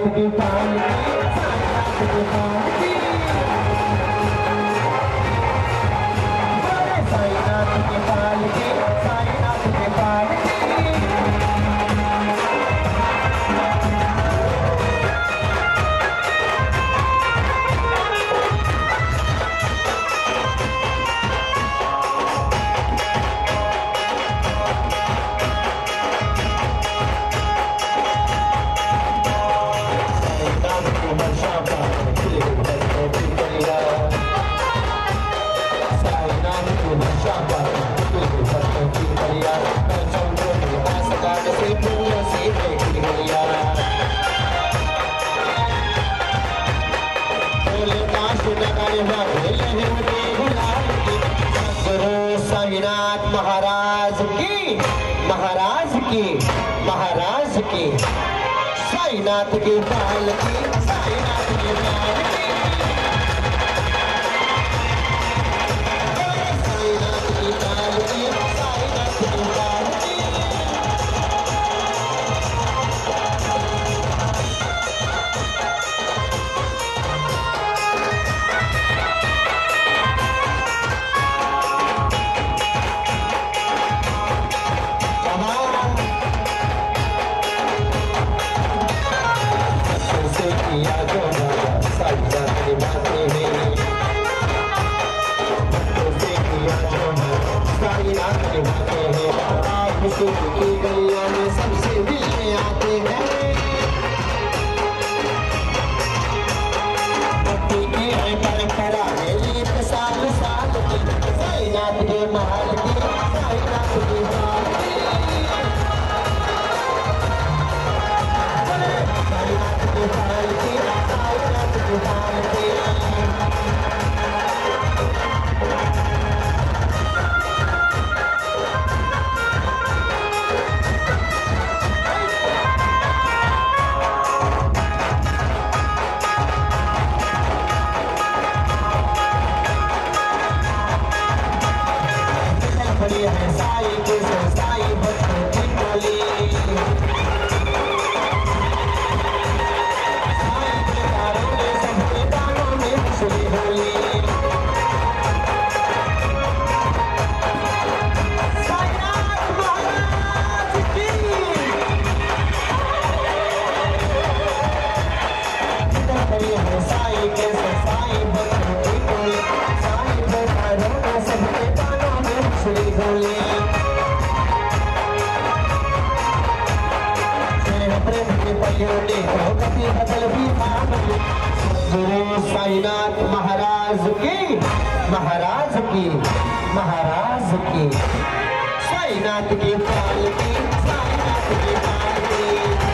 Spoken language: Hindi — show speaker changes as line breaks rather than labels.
साईनाथ की पालकी, साईनाथ की पालकी, साईनाथ की पालकी, साईनाथ की पालकी। साईनाथ महाराज की, महाराज की, महाराज की, साईनाथ की पालकी, साईनाथ की पालकी, साईनाथ की पालकी, साईनाथ की पालकी। की गलियों में सबसे मिलने आते हैं, भक्ति की है परंपरा मेरी साल साल की, साईनाथ के महल की, साईनाथ की पालकी, साईनाथ की पालकी, साईनाथ की पालकी। साई के साई बच्चों की टोली, साई के तारों में सबके दानों में खुशी होली, साईनाथ महाराज की। साई के साई बच्चों की टोली, साई के तारों में सबके दानों में खुशी होली। गुरु साईनाथ महाराज की, महाराज की, महाराज की, साईनाथ की पालकी, साईनाथ की पालकी।